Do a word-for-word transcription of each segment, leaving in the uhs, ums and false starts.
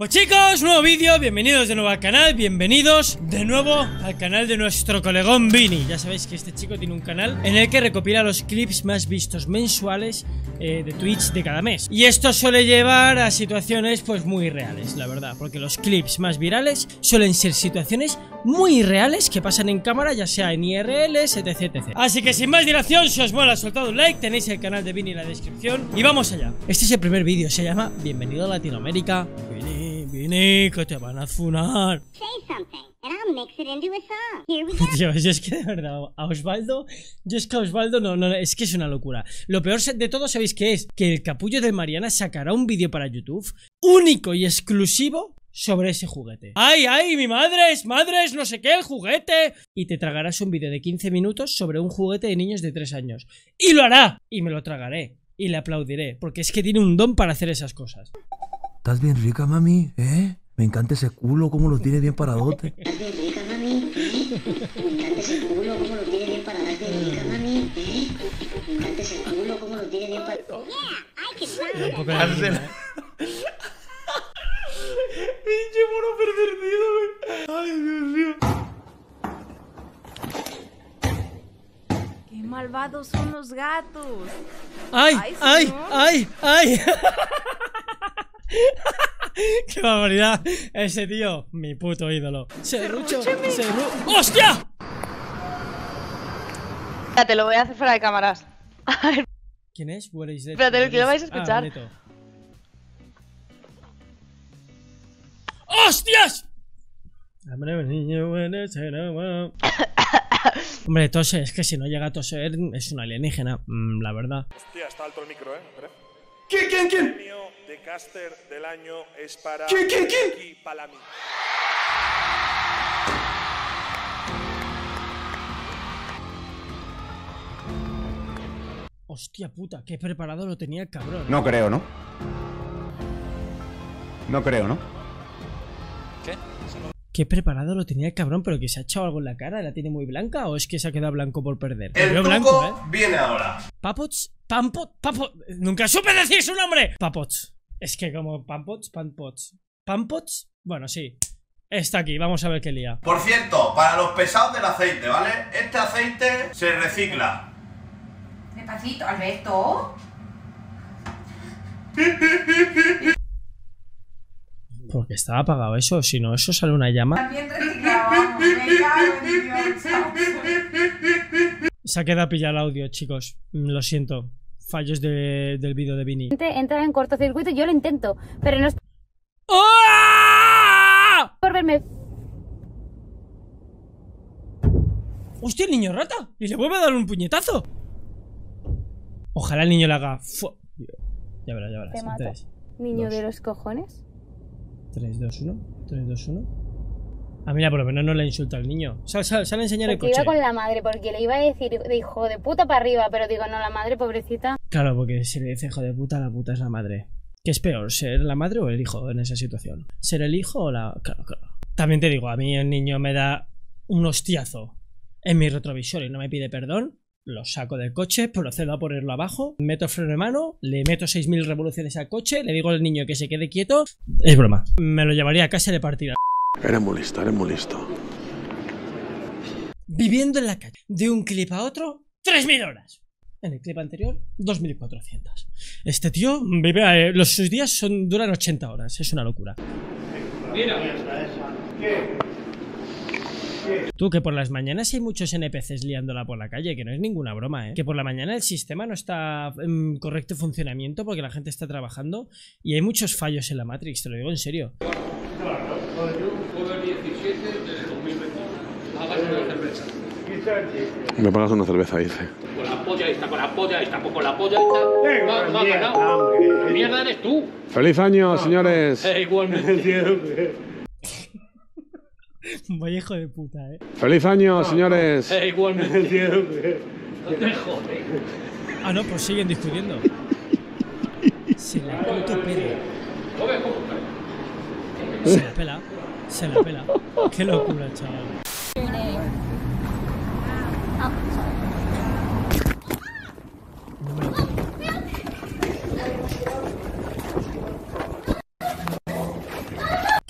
Pues chicos, nuevo vídeo, bienvenidos de nuevo al canal, bienvenidos de nuevo al canal de nuestro colegón Vini. Ya sabéis que este chico tiene un canal en el que recopila los clips más vistos mensuales eh, de Twitch de cada mes. Y esto suele llevar a situaciones pues muy reales, la verdad, porque los clips más virales suelen ser situaciones muy reales que pasan en cámara, ya sea en I R Ls, etc, etcétera. Así que sin más dilación, si os mola, soltad un like, tenéis el canal de Vini en la descripción y vamos allá. Este es el primer vídeo, se llama Bienvenido a Latinoamérica. Vini, Vini, que te van a funar. Tío, yo es que de verdad, a Osvaldo, yo es que a Osvaldo no, no, es que es una locura. Lo peor de todo, ¿sabéis qué es? Que el capullo de Mariana sacará un vídeo para YouTube único y exclusivo sobre ese juguete. ¡Ay, ay, mi madre es madres, no sé qué, el juguete! Y te tragarás un vídeo de quince minutos sobre un juguete de niños de tres años. ¡Y lo hará! Y me lo tragaré. Y le aplaudiré, porque es que tiene un don para hacer esas cosas. ¿Estás bien rica, mami? ¿Eh? Me encanta ese culo, cómo lo tiene bien paradote. ¿Estás bien rica, mami? ¿Eh? Me encanta ese culo, cómo lo tiene bien paradote, rica, mami. ¿Eh? Me encanta ese culo, cómo lo tiene bien paradote. Pinche mono pervertido, güey. Ay, Dios mío. ¡Qué malvados son los gatos! ¡Ay, ay, señor. ay, ay! ¡Qué barbaridad! Ese tío, mi puto ídolo. Serrucho, serru... ¡Hostia! Ya, te lo voy a hacer fuera de cámaras. ¿Quién es? Where is that? Espérate, que lo vais a escuchar. Ah, Leto. ¡Hostias! Hombre, tose, es que si no llega a toser es un alienígena, mm, la verdad. Hostia, está alto el micro, eh. Espera. ¿Quién, quién, quién? El premio de caster del año es para ¿Quién, quién, quién? Ricky Palami. Hostia puta, qué preparado lo tenía el cabrón. No creo, ¿no? No creo, ¿no? Qué preparado lo tenía el cabrón, pero que se ha echado algo en la cara, ¿la tiene muy blanca o es que se ha quedado blanco por perder? El Lo veo truco blanco, ¿eh? viene ahora. Papots, Pampot, Papot, nunca supe decir su nombre. Papots, es que como Pampots, Pampots, Pampots, bueno, sí, está aquí, vamos a ver qué lía. Por cierto, para los pesados del aceite, ¿vale? Este aceite se recicla. Despacito, Alberto. Porque estaba apagado eso, si no, eso sale una llama. También reciclábamos. Me cago en Dios. Se ha quedado pillado el audio, chicos, lo siento. Fallos de, del vídeo de Vini. Entra en cortocircuito, yo lo intento, pero no es ¡Ah! por verme. ¡Hostia, el niño rata! Y le vuelve a dar un puñetazo. Ojalá el niño le haga fu- Ya verás, ya verás. Te mato. tres, Niño dos. de los cojones. tres, dos, uno. tres, dos, uno. Ah, mira, por lo menos no le insulta al niño. Sal, sal, sal a enseñar el Porque coche. iba con la madre, porque le iba a decir de hijo de puta para arriba, pero digo, no, la madre, pobrecita. Claro, porque si le dice hijo de puta, la puta es la madre. ¿Qué es peor, ser la madre o el hijo en esa situación? ¿Ser el hijo o la...? Claro, claro. También te digo, a mí el niño me da un hostiazo en mi retrovisor y no me pide perdón. Lo saco del coche, procedo a ponerlo abajo, meto freno de mano, le meto seis mil revoluciones al coche, le digo al niño que se quede quieto. Es broma. Me lo llevaría a casa y le partiría. Eres muy listo, eres muy listo. Viviendo en la calle, de un clip a otro, tres mil horas. En el clip anterior, dos mil cuatrocientas. Este tío vive, eh, los sus días son, duran ochenta horas, es una locura. Tú, que por las mañanas hay muchos N P Cs liándola por la calle, que no es ninguna broma, ¿eh? Que por la mañana el sistema no está en correcto funcionamiento porque la gente está trabajando y hay muchos fallos en la Matrix, te lo digo en serio. Me pagas una cerveza, dice. Con la polla esta, con la polla esta, con la polla esta. No, no ha ganado. Mierda eres tú. ¡Feliz año, señores! Eh, igualmente. Vaya hijo de puta, eh. ¡Feliz año, señores! Eh, igualmente. No te jodes. Ah, no, pues siguen discutiendo. Se la puto pela. Se la pela. Se la pela. Qué locura, chaval. No me lo creo.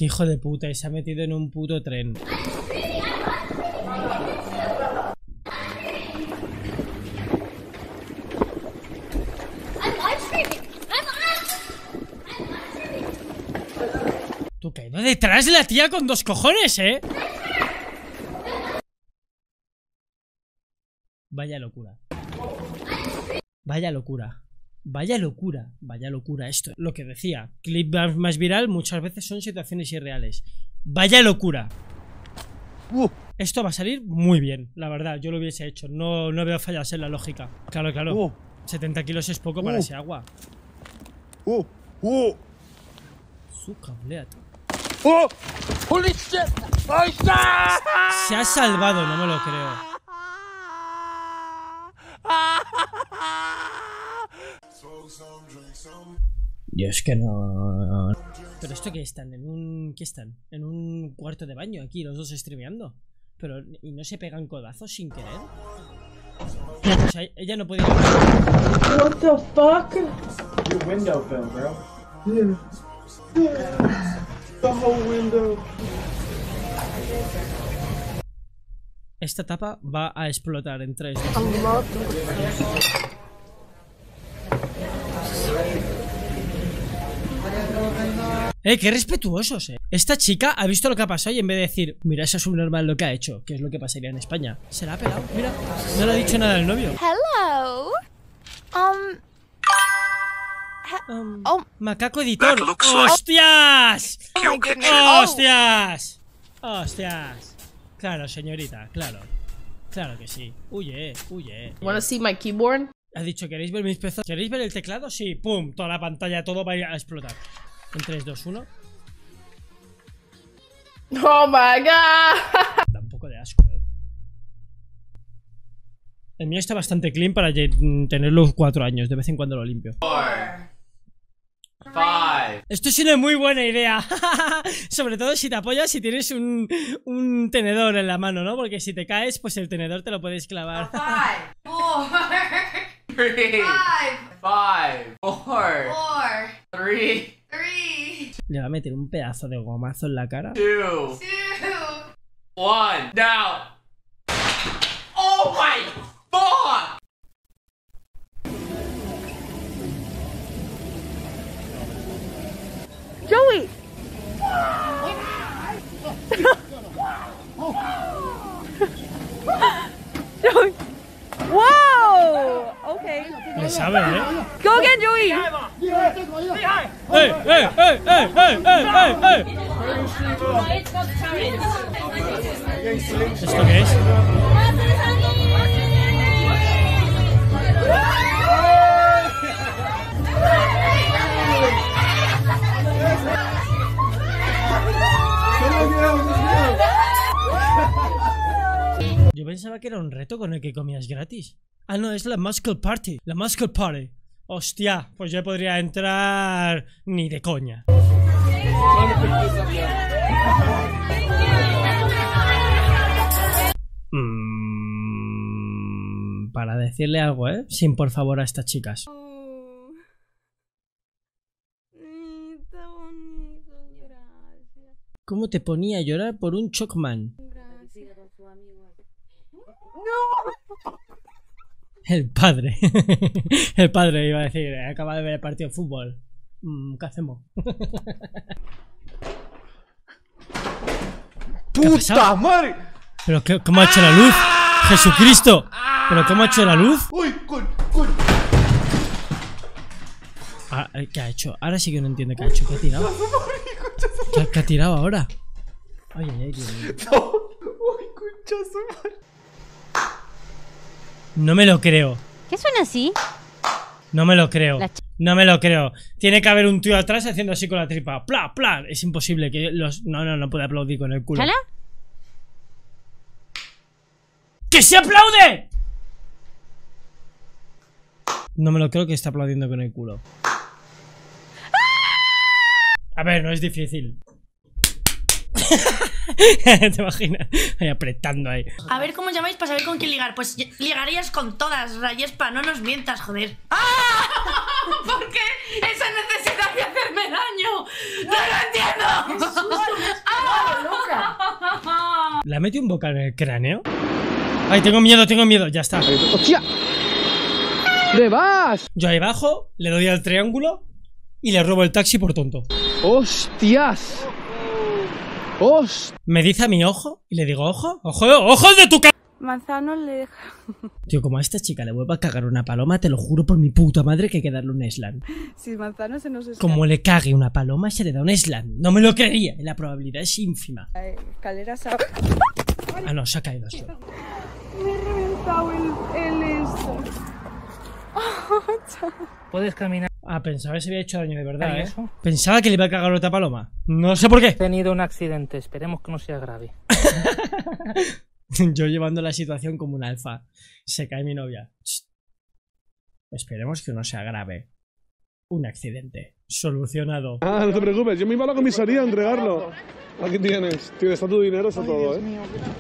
Qué hijo de puta, y se ha metido en un puto tren. Tú caído detrás de la tía con dos cojones, ¿eh? Vaya locura. Vaya locura. Vaya locura. Vaya locura esto. Lo que decía, clip más viral muchas veces son situaciones irreales. Vaya locura. Uh. Esto va a salir muy bien, la verdad. Yo lo hubiese hecho. No, no veo fallas en la lógica. Claro, claro. Uh. setenta kilos es poco uh. para ese agua. Uh. Uh. Su cableato. ¡Oh! ¡Holy shit! Se ha salvado, no me lo creo. Dios, que no. ¿Pero esto qué están? ¿En un. ¿Qué están? ¿En un cuarto de baño aquí, los dos streameando? ¿Pero y no se pegan codazos sin querer? O sea, ella no puede. What the fuck? Your window fell, bro. Yeah. The whole window. Esta tapa va a explotar en tres. Eh, qué respetuosos, eh. Esta chica ha visto lo que ha pasado y en vez de decir, mira, eso es subnormal lo que ha hecho, que es lo que pasaría en España, se la ha pelado. Mira, no le ha dicho nada al novio. Hello. Um. Um, oh. Macaco editor. ¡Hostias! Oh ¡Hostias! ¡Hostias! Claro, señorita, claro. Claro que sí. Huye, huye. Wanna see my keyboard? Ha dicho, ¿queréis ver mis pezos? ¿Queréis ver el teclado? Sí, pum, toda la pantalla, todo va a ir a explotar. En tres, dos, uno. Oh my god. Da un poco de asco, eh. El mío está bastante clean para tener los cuatro años. De vez en cuando lo limpio. Five. Esto es una muy buena idea. Sobre todo si te apoyas y tienes un, un tenedor en la mano, ¿no? Porque si te caes, pues el tenedor te lo puedes clavar. Five, four, Three. five, Five. Four. four, Three. three, Le va a meter un pedazo de gomazo en la cara. Two. two. One. Now. Oh my fuck! Joey! Joey! Whoa! Okay. Le sabe, ¿eh? Go again, Joey! ¡Eh, eh, eh, eh, eh, eh, eh! ¿Esto qué es? Yo pensaba que era un reto con el que comías gratis. Ah, no, es la Muscle Party. La Muscle Party. Hostia, pues yo podría entrar ni de coña. Mm, para decirle algo, ¿eh? Sin por favor a estas chicas. ¿Cómo te ponía a llorar por un Chocman? El padre. El padre iba a decir, acaba de ver el partido de fútbol. Mm, ¿Qué hacemos? ¡Puta madre! ¿Pero qué, cómo ha hecho la luz? ¡Jesucristo! ¿Pero cómo ha hecho la luz? ¡Uy, coño, coño! Ah, ¿qué ha hecho? Ahora sí que no entiendo qué ha hecho. ¿Qué ha tirado? ¿Qué, qué ha tirado ahora? Ay, ay, ay, Dios mío. No. ¡Uy, concha su madre! No me lo creo. ¿Qué suena así? No me lo creo. No me lo creo. Tiene que haber un tío atrás haciendo así con la tripa. ¡Pla, pla! Es imposible que los... No, no, no puede aplaudir con el culo. ¿Chala? ¡Que se aplaude! No me lo creo que está aplaudiendo con el culo. A ver, no es difícil. ¿Te imaginas? Ahí apretando ahí. A ver cómo llamáis para saber con quién ligar. Pues ligarías con todas, Rayespa, no nos mientas, joder. ¡Ah! ¿Por qué esa necesidad de hacerme daño? ¡No lo entiendo! ¿Le ha metido un bocado en el cráneo? Ay, tengo miedo, tengo miedo, ya está. ¡Hostia! ¿Dónde vas? Yo ahí bajo, le doy al triángulo y le robo el taxi por tonto. ¡Hostias! ¡Host! Me dice a mi ojo y le digo, ojo, ojo, ojo de tu ca... Manzano le deja. Tío, como a esta chica le vuelva a cagar una paloma, te lo juro por mi puta madre que hay que darle un slam. Si Manzano se nos escapa. Como le cague una paloma, se le da un slam. No me lo creería, la probabilidad es ínfima. Escaleras a... Ah, no, se ha caído así. Me he reventado el, el esto. Puedes caminar. Ah, pensaba que se había hecho daño de verdad, ¿Y ¿eh? eso? Pensaba que le iba a cagar otra paloma. No sé por qué. He tenido un accidente, esperemos que no sea grave. Yo llevando la situación como un alfa. Se cae mi novia. Shh. Esperemos que no sea grave. Un accidente. Solucionado. Ah, no te preocupes, yo me iba a la comisaría a entregarlo. Aquí tienes. Tienes, está tu dinero, está todo, ¿eh?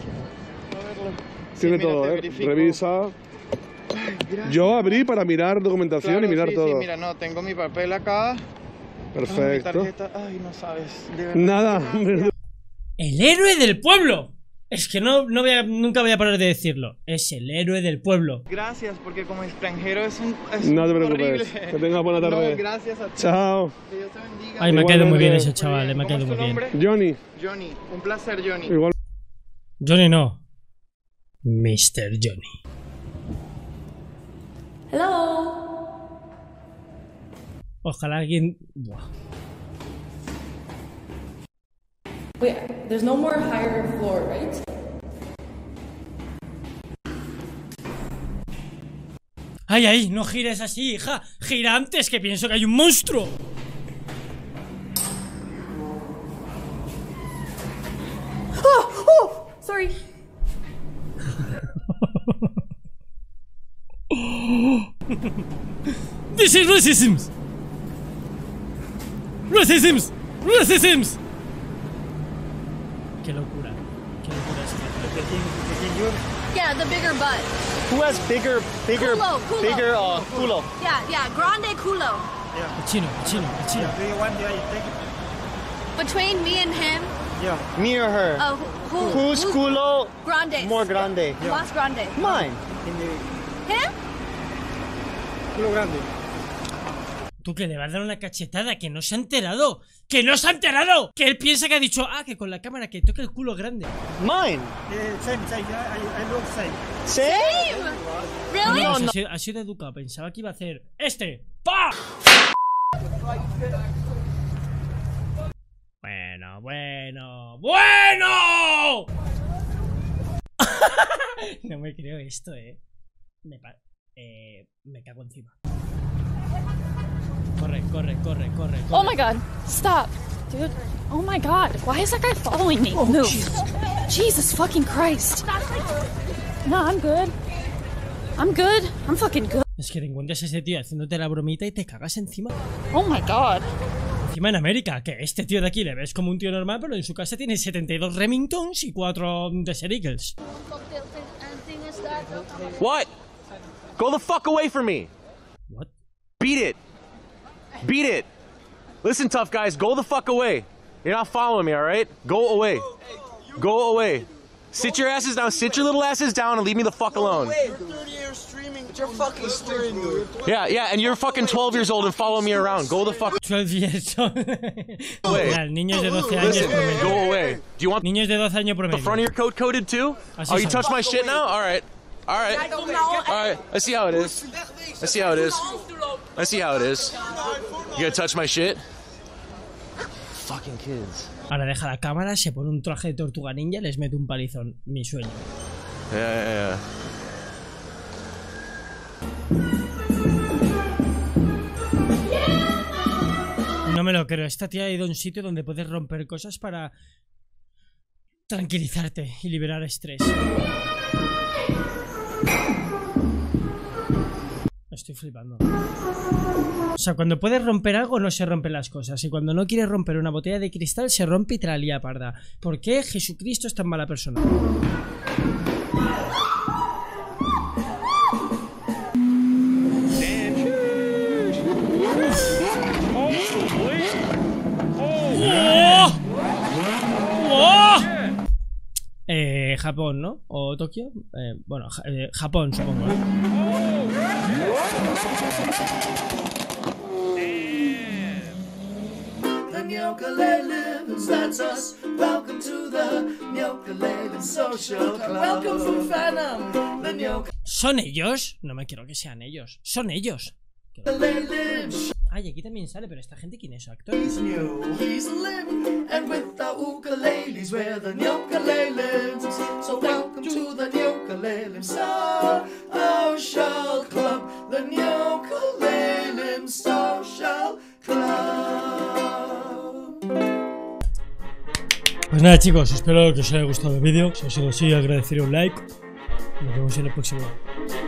Tiene todo, ¿eh? Revisa. Yo abrí para mirar documentación Claro, y mirar sí, todo. Sí, mira, no, tengo mi papel acá. Perfecto. Ay, mi tarjeta. Ay, no sabes. de verdad. Nada. ¡El héroe del pueblo! Es que no, no voy a, nunca voy a parar de decirlo. Es el héroe del pueblo. Gracias, porque como extranjero es un. Es No te horrible. preocupes. Que tengas buena tarde. No, gracias a ti. Chao. Que Dios te bendiga. Ay, me ha quedado muy bien Igualmente. ese chaval, me ha quedado ¿Cómo muy es tu bien. nombre? Johnny. Johnny, un placer, Johnny. Igual. Johnny no. mister Johnny. Hello. Ojalá alguien... Buah. Wait, there's no more higher floor, right? ¡Ay, ay! No gires así, hija. Gira antes, que pienso que hay un monstruo. Oh, oh, sorry. This is racism. Racism. Racism. Qué locura. Qué locura es Yeah, the bigger butt. Who has bigger, bigger, Culo, culo. bigger uh, culo? Yeah, yeah, grande culo. El chino, el chino, el chino. Do you want to take it? Between me and him, Yeah. Me or her? oh, who, Who's who's culo grande? more grande? Más grande. Mine. Him? Culo grande. Tú, que le vas a dar una cachetada, que no se ha enterado. ¡Que no se ha enterado! Que él piensa que ha dicho, ah, que con la cámara que toque el culo grande. Mine. same, same. I, I look same. Same? Really? No, no, ha, sido, ha sido educado, pensaba que iba a hacer este. ¡Pa! Bueno, bueno, bueno. No me creo esto, eh. Me, pa eh, me cago encima. Corre, corre, corre, corre, corre. Oh my god, stop. Dude, oh my god, why is that guy following me? Move. Jesus. Jesus fucking Christ. No, I'm good. I'm good. I'm fucking good. Es que te encuentras a ese tío haciéndote la bromita y te cagas encima. Oh my god. Encima en América, que este tío de aquí le ves como un tío normal, pero en su casa tiene setenta y dos Remingtons y cuatro Desert Eagles. What? Go the fuck away from me. What? Beat it. Beat it. Listen, tough guys, go the fuck away. You're not following me, alright? Go away. Go away. Sit your asses down, sit your little asses down and leave me the fuck alone. You're fucking streaming, dude. Yeah, yeah, and you're fucking twelve years old and follow me around. Go the fuck twelve years old. away. Mira, niños de doce años Listen, promedio. go away. Do you want niños de doce años the promedio? front of your coat coded too? Así Oh, you son. touch my shit now? Alright. Alright. Alright. I see how it is. I see how it is. I see how it is. You gonna touch my shit? Fucking kids. Ahora deja la cámara, se pone un traje de tortuga ninja y les mete un palizón. Mi sueño. Yeah, yeah, yeah. No me lo creo. Esta tía ha ido a un sitio donde puedes romper cosas para tranquilizarte y liberar estrés. Estoy flipando. O sea, cuando puedes romper algo no se rompen las cosas. Y cuando no quieres romper una botella de cristal se rompe y te la lía parda. ¿Por qué Jesucristo es tan mala persona? Eh, Japón, ¿no? ¿O Tokio? Eh, bueno, ja eh, Japón, supongo, ¿no? ¿Son ellos? No me quiero que sean ellos. Son ellos. Ay, aquí también sale, pero esta gente, ¿quién es? ¿Actor? Pues nada, chicos, espero que os haya gustado el vídeo. Si os ha sido así, agradecería un like. Nos vemos en el próximo.